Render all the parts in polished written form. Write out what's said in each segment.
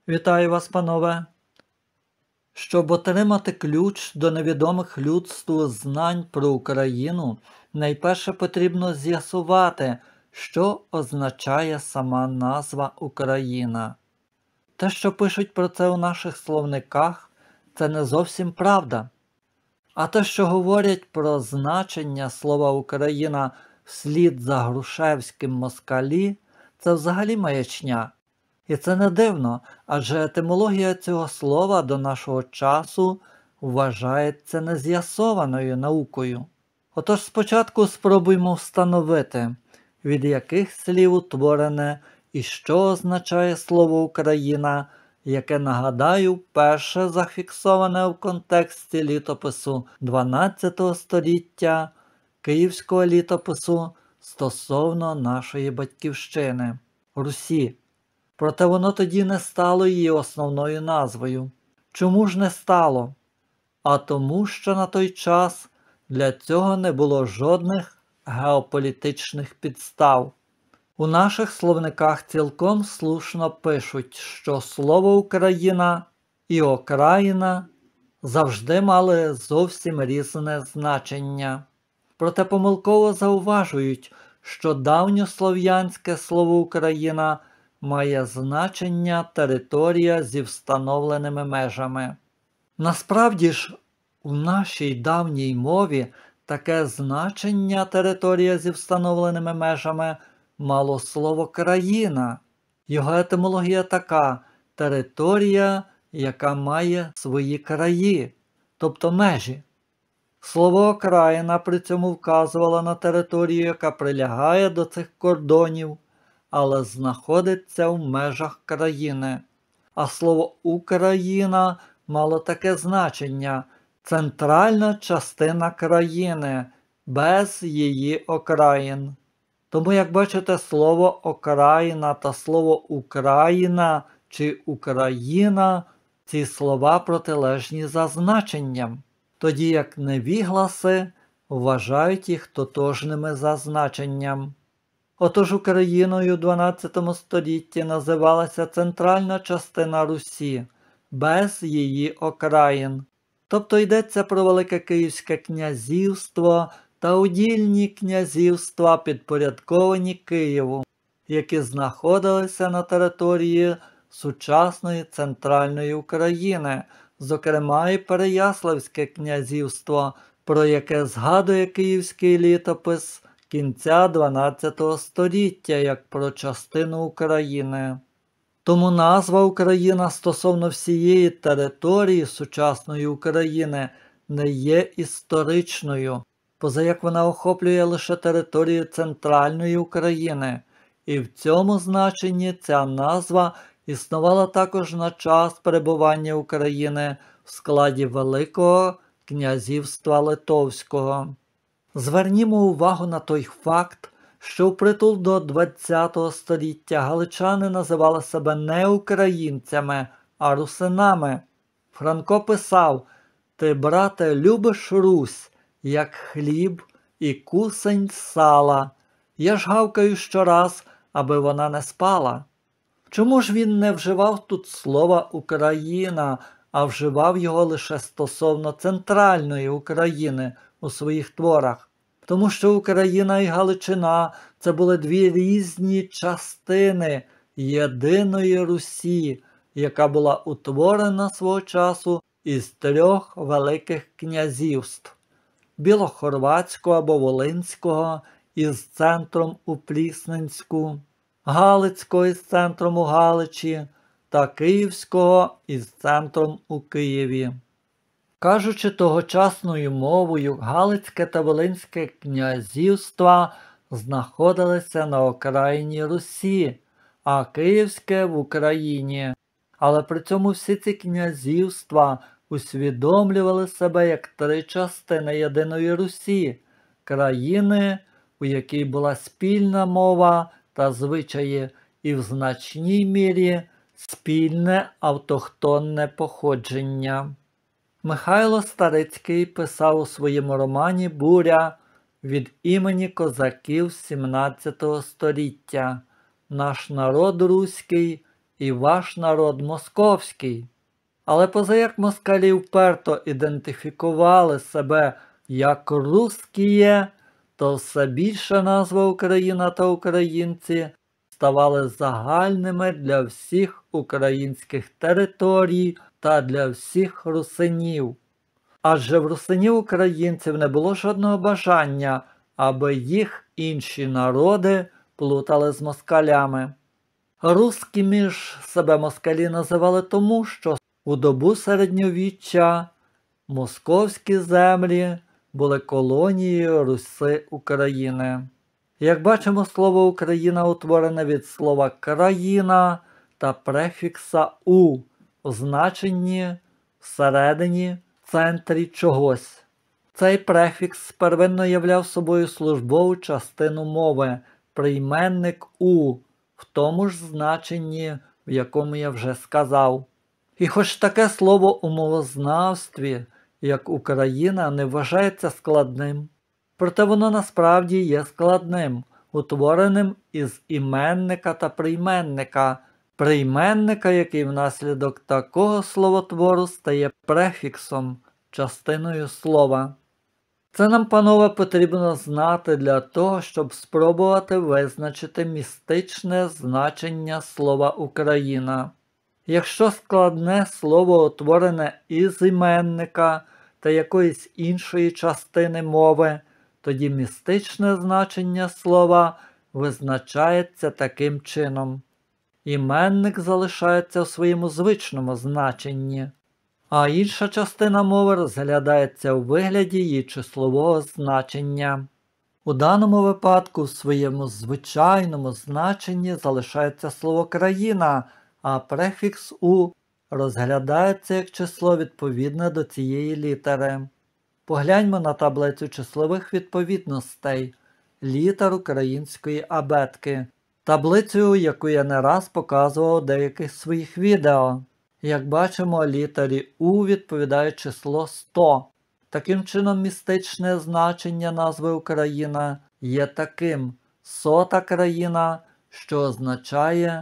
Вітаю вас, панове! Щоб отримати ключ до невідомих людству знань про Україну, найперше потрібно з'ясувати, що означає сама назва Україна. Те, що пишуть про це у наших словниках, це не зовсім правда. А те, що говорять про значення слова Україна вслід за Грушевським москалі, це взагалі маячня. І це не дивно, адже етимологія цього слова до нашого часу вважається нез'ясованою наукою. Отож спочатку спробуймо встановити, від яких слів утворене і що означає слово Україна, яке, нагадаю, перше зафіксоване в контексті літопису 12 століття, київського літопису стосовно нашої батьківщини – Русі. Проте воно тоді не стало її основною назвою. Чому ж не стало? А тому, що на той час для цього не було жодних геополітичних підстав. У наших словниках цілком слушно пишуть, що слово Україна і Окраїна завжди мали зовсім різне значення. Проте помилково зауважують, що давньослов'янське слово Україна має значення територія зі встановленими межами. Насправді ж, у нашій давній мові таке значення територія зі встановленими межами мало слово країна. Його етимологія така – територія, яка має свої краї, тобто межі. Слово окраїна при цьому вказувало на територію, яка прилягає до цих кордонів, але знаходиться в межах країни. А слово Україна мало таке значення – центральна частина країни, без її окраїн. Тому, як бачите, слово окраїна та слово Україна чи Україна – ці слова протилежні за значенням, тоді як невігласи вважають їх тотожними за значенням. Отож Україною у 12 столітті називалася центральна частина Русі, без її окраїн. Тобто йдеться про Велике Київське князівство та удільні князівства, підпорядковані Києву, які знаходилися на території сучасної центральної України, зокрема і Переяславське князівство, про яке згадує київський літопис кінця 12 століття як про частину України. Тому назва Україна стосовно всієї території сучасної України не є історичною, поза як вона охоплює лише територію центральної України, і в цьому значенні ця назва існувала також на час перебування України в складі Великого князівства Литовського. Звернімо увагу на той факт, що впритул до ХХ століття галичани називали себе не українцями, а русинами. Франко писав: «Ти, брате, любиш Русь, як хліб і кусень сала. Я ж гавкаю щораз, аби вона не спала». Чому ж він не вживав тут слова «Україна», а вживав його лише стосовно центральної України у своїх творах? Тому що Україна і Галичина – це були дві різні частини єдиної Русі, яка була утворена свого часу із трьох великих князівств – Білохорватського або Волинського із центром у Плісненську, Галицького із центром у Галичі та Київського із центром у Києві. Кажучи тогочасною мовою, Галицьке та Волинське князівства знаходилися на окраїні Русі, а Київське – в Україні. Але при цьому всі ці князівства усвідомлювали себе як три частини єдиної Русі – країни, у якій була спільна мова та звичаї і в значній мірі спільне автохтонне походження. Михайло Старицький писав у своєму романі «Буря» від імені козаків XVII століття: «Наш народ руський і ваш народ московський. Але позаяк москалі вперто ідентифікували себе як русскіє, то все більше назва Україна та українці ставали загальними для всіх українських територій та для всіх русинів. Адже в русинів-українців не було жодного бажання, аби їх інші народи плутали з москалями. Русскими ж себе москалі називали тому, що у добу середньовіччя московські землі були колонією Руси України. Як бачимо, слово «Україна» утворене від слова «країна» та префікса «у» в значенні всередині, в центрі чогось. Цей префікс первинно являв собою службову частину мови, прийменник «у», в тому ж значенні, в якому я вже сказав. І хоч таке слово у мовознавстві, як Україна, не вважається складним, проте воно насправді є складним, утвореним із іменника та прийменника, який внаслідок такого словотвору стає префіксом, частиною слова. Це нам, панове, потрібно знати для того, щоб спробувати визначити містичне значення слова «Україна». Якщо складне слово утворене із іменника та якоїсь іншої частини мови, тоді містичне значення слова визначається таким чином. Іменник залишається в своєму звичному значенні, а інша частина мови розглядається у вигляді її числового значення. У даному випадку в своєму звичайному значенні залишається слово «країна», а префікс «у» розглядається як число відповідне до цієї літери. Погляньмо на таблицю числових відповідностей літер української абетки, таблицю, яку я не раз показував у деяких своїх відео. Як бачимо, літері «у» відповідає число 100. Таким чином, містичне значення назви Україна є таким: сота країна, що означає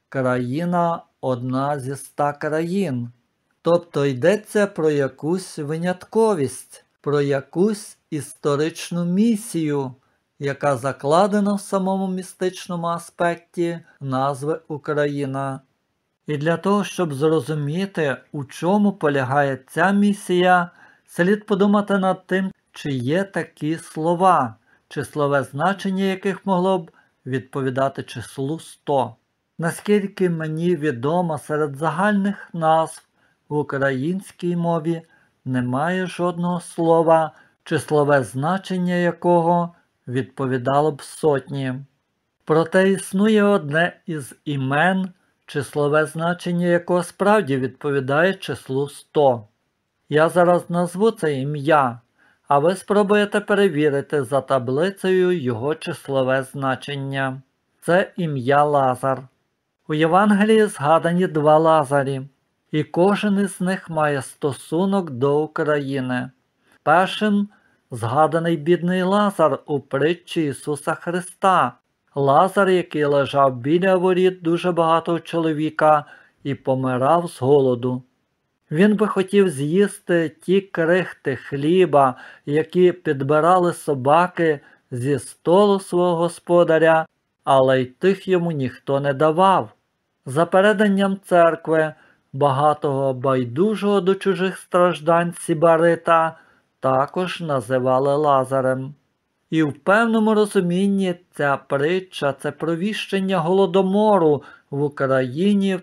країна одна зі 100 країн. Тобто йдеться про якусь винятковість, про якусь історичну місію, яка закладена в самому містичному аспекті назви Україна. І для того, щоб зрозуміти, у чому полягає ця місія, слід подумати над тим, чи є такі слова, числове значення яких могло б відповідати числу 100. Наскільки мені відомо, серед загальних назв в українській мові немає жодного слова, числове значення якого відповідало б сотні. Проте існує одне із імен, числове значення якого справді відповідає числу 100. Я зараз назву це ім'я, а ви спробуєте перевірити за таблицею його числове значення. Це ім'я Лазар. У Євангелії згадані 2 Лазарі, і кожен із них має стосунок до України. Першим згаданий бідний Лазар у притчі Ісуса Христа. Лазар, який лежав біля воріт дуже багатого чоловіка і помирав з голоду. Він би хотів з'їсти ті крихти хліба, які підбирали собаки зі столу свого господаря, але й тих йому ніхто не давав. За переданням церкви, багатого байдужого до чужих страждань сібарита також називали Лазарем. І в певному розумінні ця притча – це провіщення Голодомору в Україні в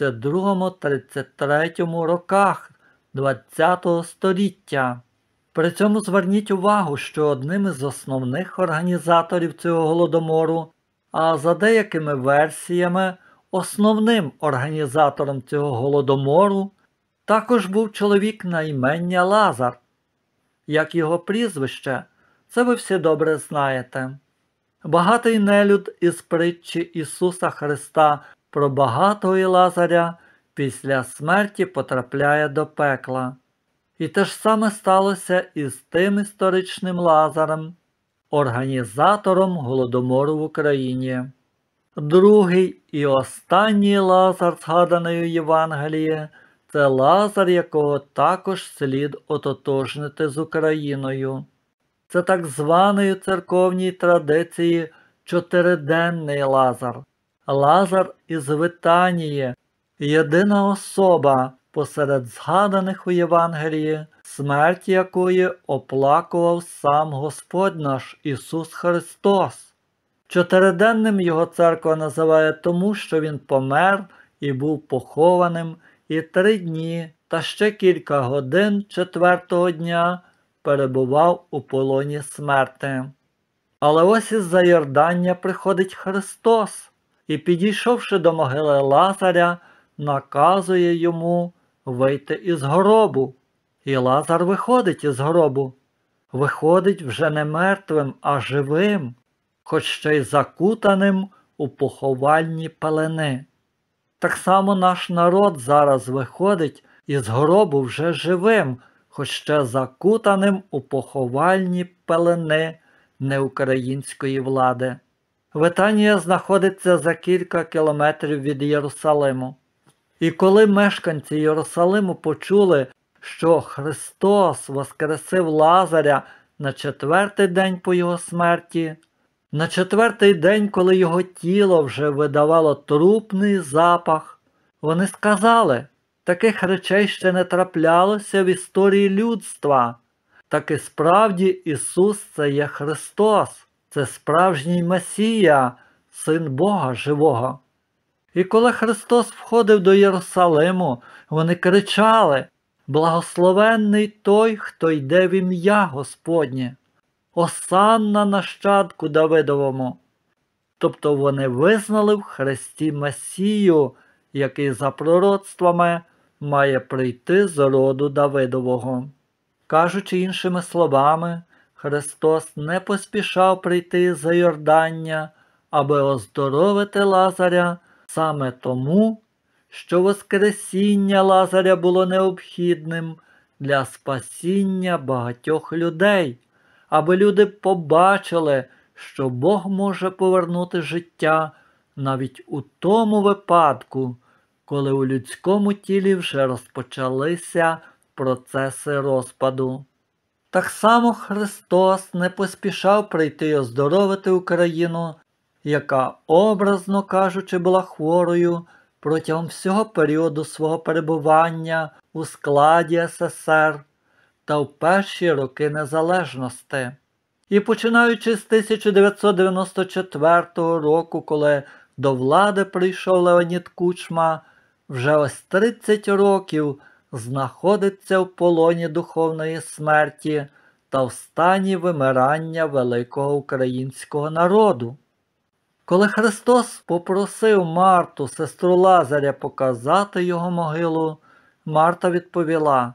32-33 роках ХХ століття. При цьому зверніть увагу, що одним із основних організаторів цього Голодомору, а за деякими версіями основним організатором цього Голодомору, також був чоловік на ім'я Лазар. Як його прізвище, це ви всі добре знаєте. Багатий нелюд із притчі Ісуса Христа про багатого Лазаря після смерті потрапляє до пекла. І те ж саме сталося із тим історичним Лазарем, організатором Голодомору в Україні. Другий і останній Лазар, згаданий у Євангелії, це Лазар, якого також слід ототожнити з Україною. Це так званої церковній традиції чотириденний Лазар. Лазар із Витанії, єдина особа посеред згаданих у Євангелії, смерть якої оплакував сам Господь наш Ісус Христос. Чотириденним його церква називає тому, що він помер і був похованим, і 3 дні та ще кілька годин 4-го дня перебував у полоні смерти. Але ось із-за Йордання приходить Христос і, підійшовши до могили Лазаря, наказує йому вийти із гробу. І Лазар виходить із гробу. Виходить вже не мертвим, а живим, хоч ще й закутаним у поховальні пелени. Так само наш народ зараз виходить із гробу вже живим, хоч ще закутаним у поховальні пелени неукраїнської влади. Витанія знаходиться за кілька кілометрів від Єрусалиму. І коли мешканці Єрусалиму почули, що Христос воскресив Лазаря на 4-й день по його смерті, на 4-й день, коли його тіло вже видавало трупний запах, вони сказали, таких речей ще не траплялося в історії людства. Так і справді Ісус – це є Христос, це справжній Месія, Син Бога живого. І коли Христос входив до Єрусалиму, вони кричали: «Благословенний той, хто йде в ім'я Господнє! Осанна нащадку Давидовому!» Тобто вони визнали в Христі Месію, який за пророцтвами має прийти з роду Давидового. Кажучи іншими словами, Христос не поспішав прийти з Йордання, аби оздоровити Лазаря саме тому, що воскресіння Лазаря було необхідним для спасіння багатьох людей, аби люди побачили, що Бог може повернути життя навіть у тому випадку, коли у людському тілі вже розпочалися процеси розпаду. Так само Христос не поспішав прийти й оздоровити Україну, яка, образно кажучи, була хворою протягом всього періоду свого перебування у складі СССР та в перші роки незалежності. І починаючи з 1994 року, коли до влади прийшов Леонід Кучма, вже ось 30 років знаходиться в полоні духовної смерті та в стані вимирання великого українського народу. Коли Христос попросив Марту, сестру Лазаря, показати його могилу, Марта відповіла: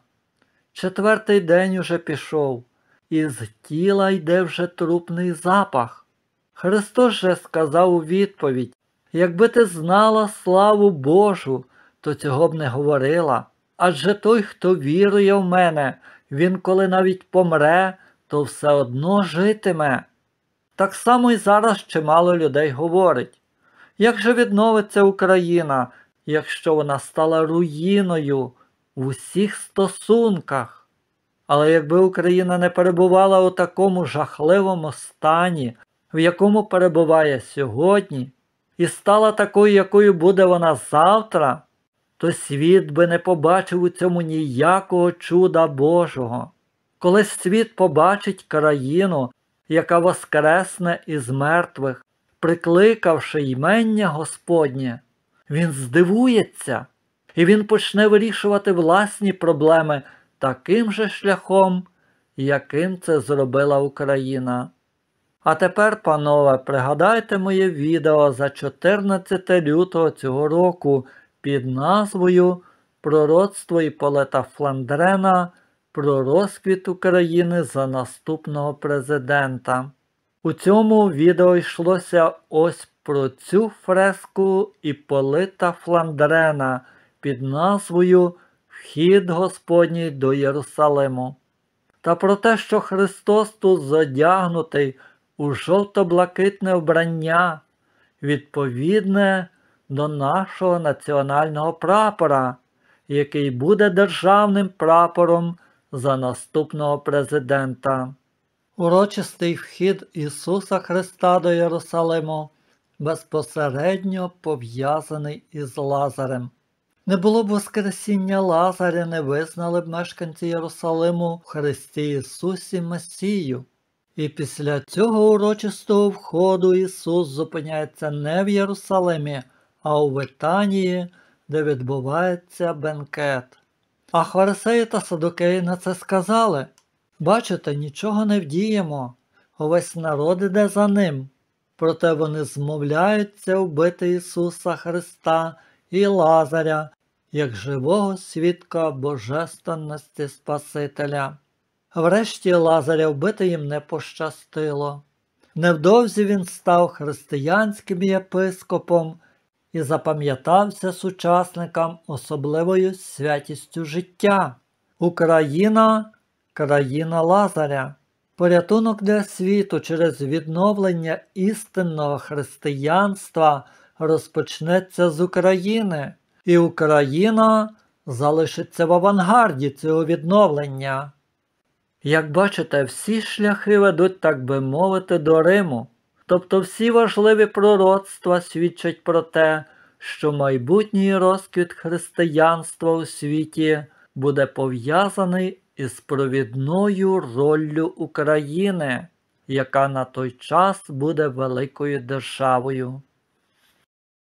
«4-й день уже пішов, і з тіла йде вже трупний запах». Христос же сказав у відповідь: «Якби ти знала славу Божу, то цього б не говорила. Адже той, хто вірує в мене, він коли навіть помре, то все одно житиме». Так само і зараз чимало людей говорить: як же відновиться Україна, якщо вона стала руїною в усіх стосунках? Але якби Україна не перебувала у такому жахливому стані, в якому перебуває сьогодні, і стала такою, якою буде вона завтра, то світ би не побачив у цьому ніякого чуда Божого. Коли світ побачить країну, яка воскресне із мертвих, прикликавши ймення Господнє, він здивується, і він почне вирішувати власні проблеми таким же шляхом, яким це зробила Україна. А тепер, панове, пригадайте моє відео за 14 лютого цього року під назвою «Пророцтво Іполита Фландрена про розквіт України за наступного президента». У цьому відео йшлося ось про цю фреску Іполита Фландрена під назвою «Вхід Господній до Єрусалиму» та про те, що Христос тут зодягнутий у жовто-блакитне вбрання. відповідне до нашого національного прапора, який буде державним прапором за наступного президента. Урочистий вхід Ісуса Христа до Єрусалиму безпосередньо пов'язаний із Лазарем. Не було б воскресіння Лазаря, не визнали б мешканці Єрусалиму в Христі Ісусі Месію. І після цього урочистого входу Ісус зупиняється не в Єрусалимі, а у Витанії, де відбувається бенкет. А фарисеї та садукеї на це сказали: «Бачите, нічого не вдіємо, увесь народ іде за ним». Проте вони змовляються вбити Ісуса Христа і Лазаря, як живого свідка божественності Спасителя. Врешті Лазаря вбити їм не пощастило. Невдовзі він став християнським єпископом і запам'ятався сучасникам особливою святістю життя. Україна – країна Лазаря. Порятунок для світу через відновлення істинного християнства розпочнеться з України, і Україна залишиться в авангарді цього відновлення. Як бачите, всі шляхи ведуть, так би мовити, до Риму. Тобто всі важливі пророцтва свідчать про те, що майбутній розквіт християнства у світі буде пов'язаний із провідною роллю України, яка на той час буде великою державою.